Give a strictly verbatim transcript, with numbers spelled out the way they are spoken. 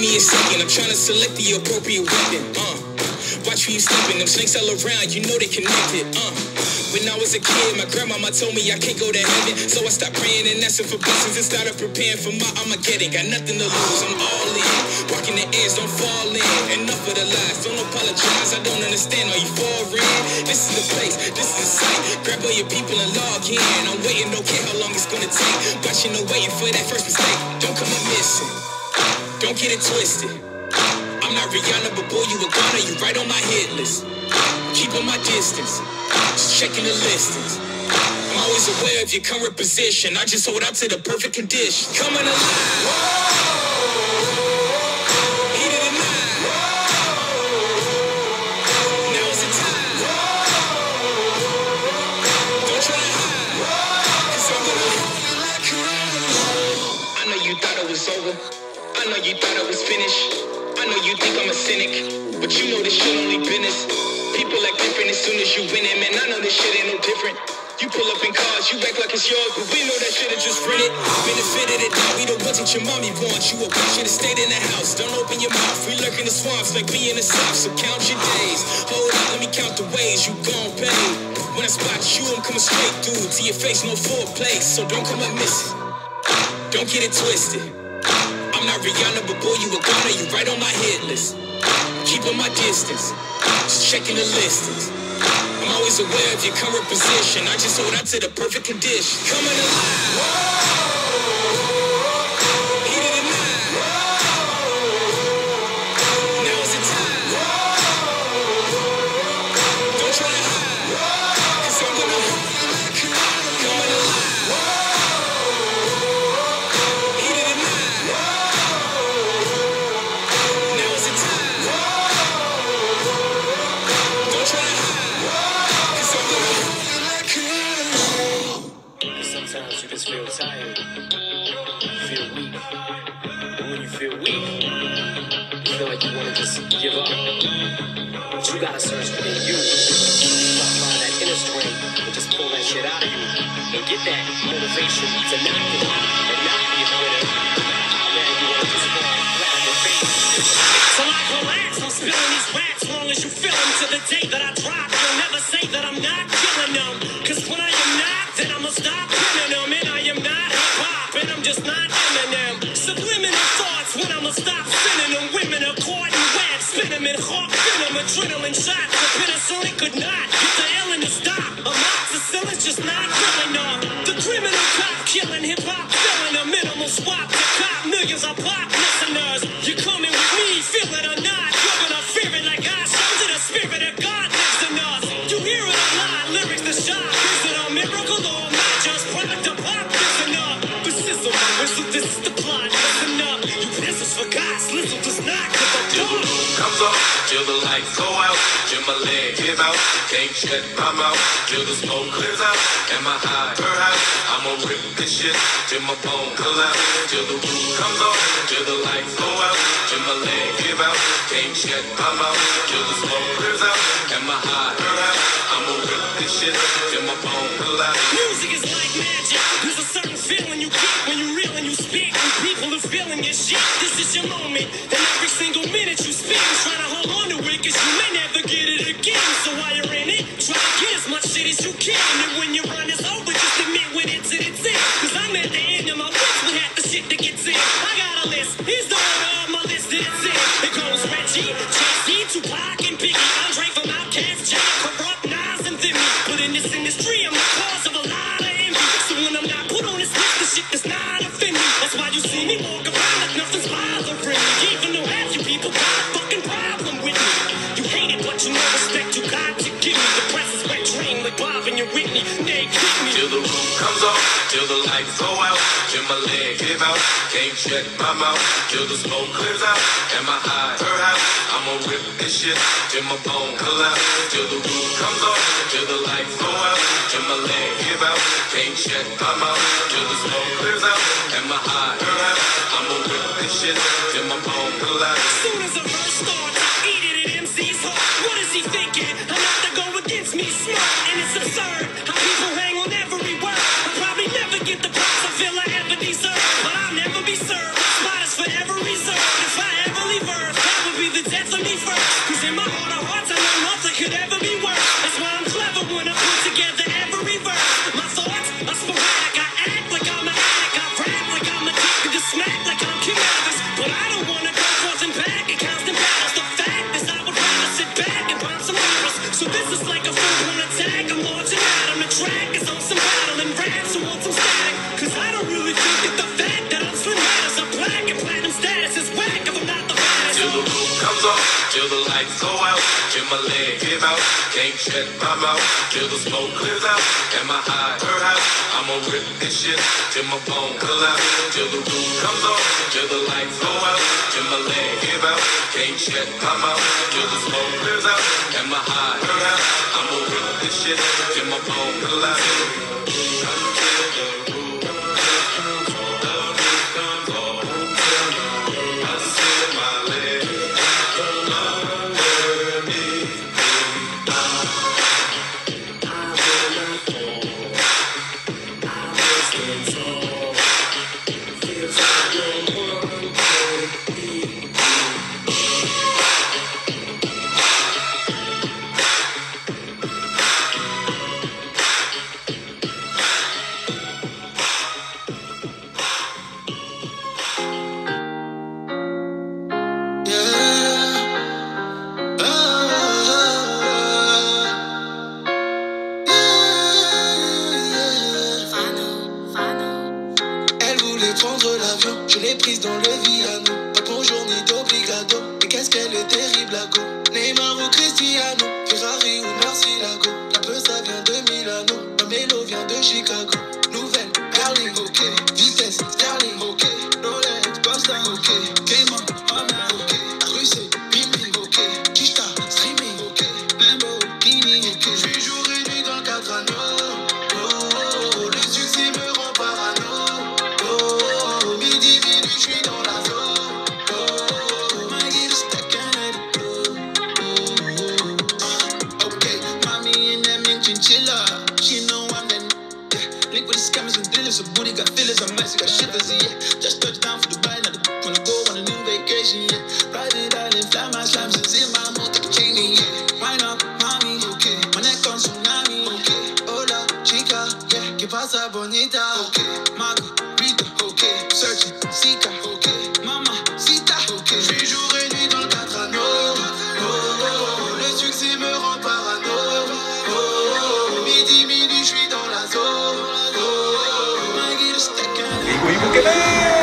me a second, I'm trying to select the appropriate weapon. Uh, watch who you stepping, them snakes all around, you know they connected. Uh, when I was a kid, my grandmama told me I can't go to heaven, so I stopped praying and asking for blessings and started preparing for my Armageddon. Got nothing to lose, I'm all in. Walking the edge, don't fall in. Enough of the lies, don't apologize. I don't understand, are you foreign? This is the place, this is the site. Grab all your people and log in. I'm waiting, don't care how long it's gonna take. Watching and waiting for that first mistake. Don't come up missing, don't get it twisted. I'm not Rihanna, but boy, you a goner, you right on my hit list. Keep on my distance, just checking the listings. I'm always aware of your current position. I just hold out to the perfect condition. Coming alive. Heat of the night. Now is the time. Don't try to hide, cause I'm gonna hold you like a I know you thought it was over. I know you thought it was finished. I know you think I'm a cynic, but you know this shit only business. People act different as soon as you win it, man. I know this shit ain't no different. You pull up in cars, you act like it's yours, but we know that shit is just rented. Benefited it now, we the ones that your mommy wants. You a bitch, should've stayed in the house. Don't open your mouth, we lurk in the swamps like we in the south. So count your days. Hold up, let me count the ways you gon' pay. When I spot you, I'm coming straight through to your face, no foreplay. So don't come up missing, don't get it twisted. I'm not Rihanna, but boy, you a goner, you right on my hit list. Keep on my distance, just checking the listings. I'm always aware of your current position. I just hold out to the perfect condition. Coming alive. Heat of the night. Now is the time. Don't try to hide, cause I'm gonna hold you like a Coming alive. Heat of the night. Now is the time. Don't try to hide, cause I'm gonna hold you like a Sometimes you just feel tired, you feel weak, and when you feel weak, you feel like you want to just give up, but you gotta search within you, you gotta find that inner strength, and just pull that shit out of you, and get that motivation to not give up, and not be a quitter, how bad you want to just fall flat on your face. So like relax, I'm spilling these raps long as you feel them. To the day that I drop, you'll never say that I'm not killing them, cause when I am not, then I'ma stop killing them. And I am not hip-hop, and I'm just not Eminem. Subliminal thoughts when I'ma stop spinning them. Women are caught in webs, spin them in hawk venom. Adrenaline shots, the penicillin could not get the illin to stop. Amoxicillin's just not real enough. The criminal cop killing hip-hop, filling a minimal swap to cop millions of pop listeners. You're coming with me, feel it or not, you're gonna fear it like I showed you. The spirit of God lives in us. You hear it a lot, lyrics to shock. Is it a miracle or not just product of pop? Listen up, the sizzle, my whistle, this is the plot. Listen up, you pistols for God's listen does not give a Till the moon comes up, till the lights go out, till my leg give out, can't shut my mouth, till the smoke clears out, and my high, her high, I'ma rip this shit, till my bone collapse, till the roof comes up, till the lights go out, till my leg give out, can't shut my mouth, till the smoke clears out, and my high, her high, I'ma rip this shit, till my bone collapse. Music is like magic. There's a certain feeling you get when you reel and you speak. When people are feeling your shit, this is your moment. And every single minute you spend trying to hold on to it, cause you may never get it again. So while you're in it, try to get as much shit as you can. And when your run is over, just admit when it's in, it's in. Cause I'm at the end of my wits with half the shit that gets in. I got a list, here's the order of my list that it's in. It goes Reggie, Jay-Z, Tupac, and Biggie, Andre from Outkast, Jack, Corrupt, Nas, and Thimmy. But in this industry, I'm the cause of a lot of envy. So when I'm not put on this list, the shit does not offend me. That's why you see me walk around like nothing's bothering me. Even though half you people got a fucking problem with me. You hate it, but you know respect you got to give me. The press is wet dream like Bob and your Whitney. They kick me. Till the roof comes off, till the lights go out, till my leg give out, can't shut my mouth, till the smoke clears out, and my high, her high, I'ma rip this shit, till my bone collapse, till the roof comes off, till the lights go out, till my leg give out, can't shut my mouth, till the smoke clears out, and my high, her high, I'ma rip this shit, till my bone collapse. Soon as a verse starts, I eat it at M C's heart. What is he thinking? I'm not to go against me, smart, and it's absurd how people hang on every word. I'll probably never get the props I feel I ever deserve, but I'll never be served. My spot is forever reserved. If I ever lights go out, till my leg give out. Can't shut my mouth till the smoke clears out. Am I high? Her house. I'ma rip this shit till my bone pull out. Till the roof comes off, till the lights go out, till my leg give out. Can't shut my mouth till the smoke clears out. Am I high? Her house. I'ma rip this shit till my bone pull out. Until the roof comes off, the roof comes off. I see my leg under me. Prendre l'avion, je l'ai prise dans le Viano. Pas de bonjour ni d'obrigado, mais qu'est-ce qu'elle est terrible à go. Neymar ou Cristiano, Ferrari ou Murcielago. La peu ça vient de Milano, ma mélo vient de Chicago. Nouvelle, Berlin, ok. Vitesse, Sterling, ok. Rolex, Boston, ok. Cayman, Mama, ok. La rue c'est Pimpi, ok. Kishta, streaming, ok. Lamborghini, ok. J'suis jour et nuit dans le quatre anneaux. Oh, oh, oh, le succès me rend parano. So booty got feelings, I'm messy, got shivers, yeah. Just touched down for Dubai, now the wanna go on a new vacation, yeah. Private island, fly my slams, it's in my mouth, take a chain, yeah. Wine up, mommy, okay. My neck on tsunami, okay. Hola, chica, yeah. Que pasa, bonita, okay. Margarita, okay. Searching, Sika, okay. Mama, Sita, okay. J'suis jour et nuit dans le quatre anneaux. Oh, oh, oh, le succès me rend parano. Oh, oh, oh, midi, midi, j'suis dans la zone. Ibu-ibu kene